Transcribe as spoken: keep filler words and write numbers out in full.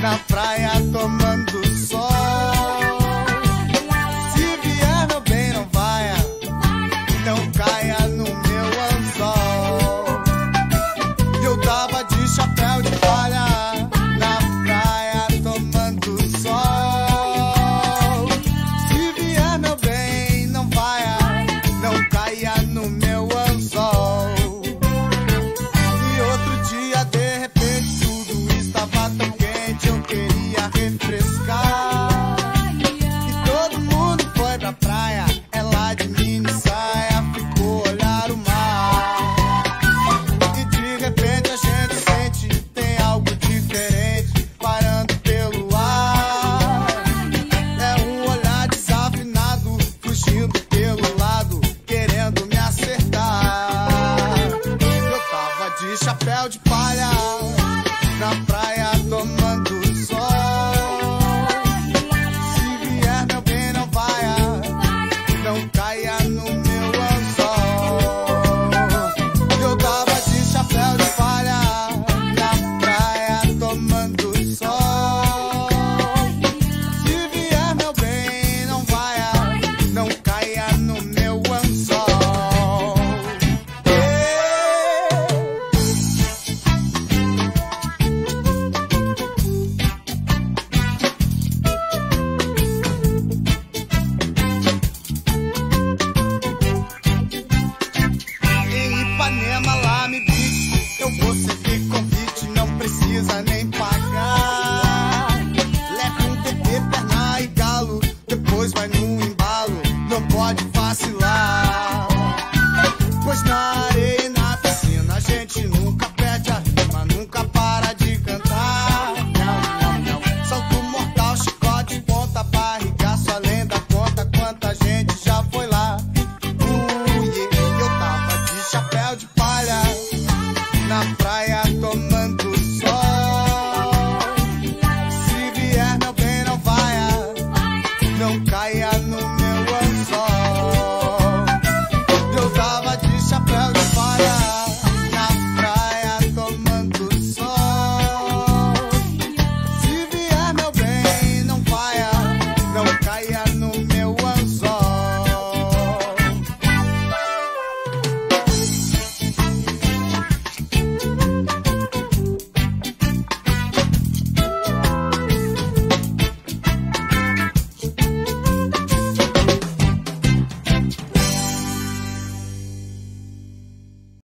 na praia tomando sol. Se vier meu bem, não vaia, não caia no meu anzol. Eu tava de chapéu de palha na praia tomando sol. Se vier meu bem, não vaia, não caia no meu anzol. E outro dia, de repente, tudo estava tão quente, eu queria refrescar. E todo mundo foi pra praia, ela de mini saia ficou olhar o mar. E de repente a gente sente, tem algo diferente parando pelo ar. É um olhar desafinado, fugindo pelo lado, querendo me acertar. Eu tava de chapéu de palha na praia tomando sol. Se vier meu bem, não vaia, não caia no meu anzol. Eu tava de chapéu de palha na praia tomando sol. Se vier meu bem, não vaia, não caia no meu anzol. Em Ipanema, lá me beat, eu vou servir convite, não precisa nem pagar. Leva um bebê, perna e galo, depois vai no embalo, não pode vacilar. Pois na areia e na piscina a gente nunca perde a rima, nunca para de cantar. Não, não, não. Salto mortal, chicote, ponta, barriga, sua lenda conta quanta gente já foi lá. Uh, yeah. Eu tava de chapéu de palha na praia tomando